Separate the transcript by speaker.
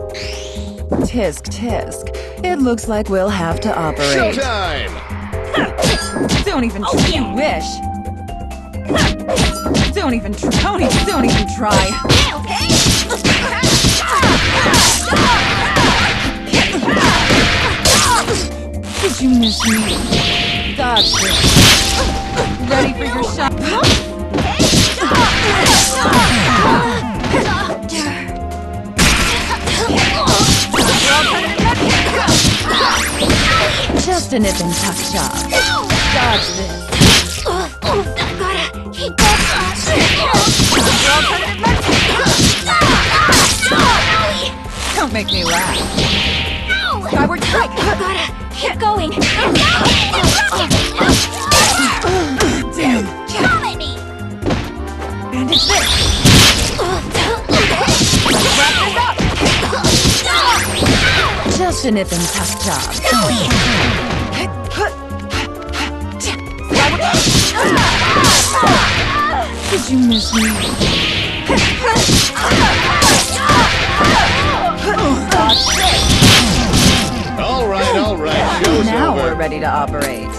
Speaker 1: Tisk, tisk. It looks like we'll have to operate.
Speaker 2: Showtime!
Speaker 1: Don't even you wish. Don't even try. Did you miss me? Dodge this. Ready for your shot? Just a nip and tuck job. Dodge this. Don't make me laugh. Skyward strike.
Speaker 3: Keep going.
Speaker 1: Damn.
Speaker 3: Come at me.
Speaker 1: And it's this. Wrap this up. Just a nip and tuck job. Did you miss me?
Speaker 2: All right, show's
Speaker 1: Now
Speaker 2: over.
Speaker 1: we're ready to operate.